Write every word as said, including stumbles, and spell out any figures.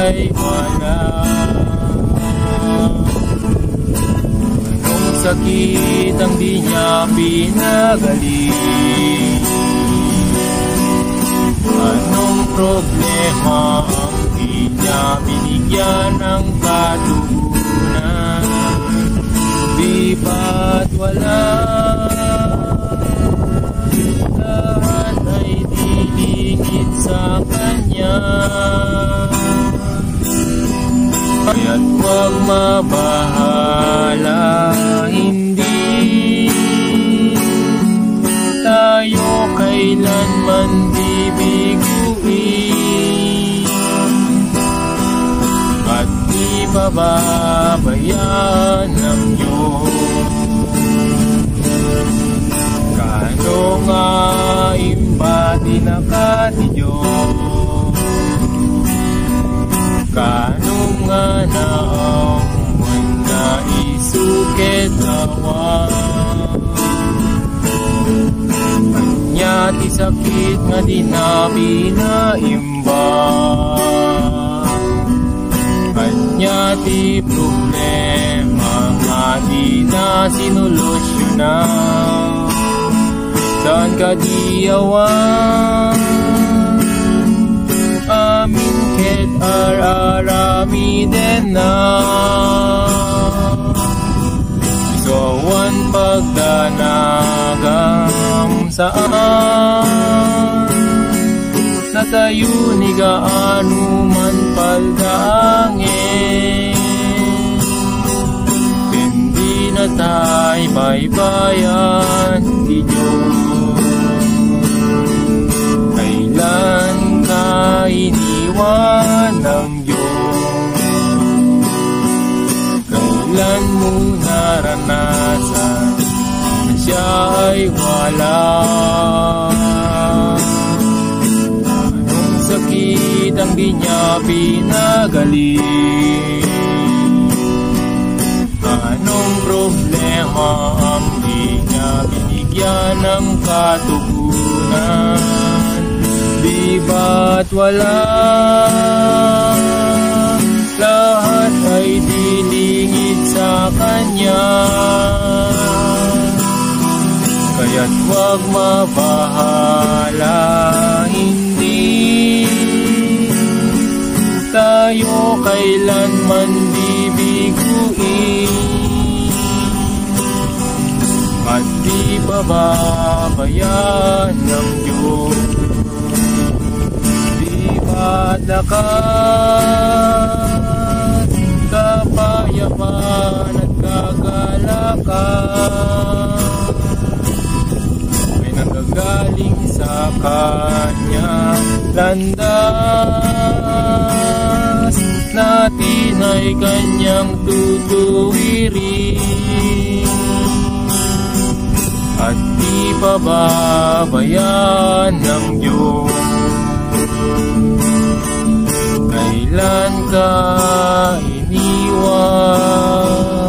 ay wala. Anong sakit ang di niya pinagaling? Anong problema ang di niya binigyan ng katugunan? Di ba't wala? Lahat ay dilingid sa kanya. Kaya't huwag mabahala, hindi tayo kailanman bibiguin at di pababayaan ng Diyos. Kano nga imbati na ka ni Diyos, kano nga na ang wala isukit awan. Kanya ti sakit nga di na pinaimba, kanya ti problema nga di na sinolusyonan. Saan ka diyawan? Amin ket ar-arami den na isawan pagdanagam saan natayo ni gaano man paldaangin. Hindi na tayo baybayan di Diyos. Kailan ka iniwan ng Diyos? Kailan mo naranasan na siya ay wala? Anong sakit ang di niya pinagaling? Anong problema ang di niya binigyan ng katugunan? Di ba't wala? Lahat ay dilingid sa kanya. Kaya't huwag mabahala, hindi tayo kailanman bibiguin at di pababayaan ng Diyos. At lakas, kapayapaan at kagalakan ay nanggagaling sa kanya landas. Natin ay kanyang tutuwirin at di pababayaan ng Diyos. Kailan ka iniwan?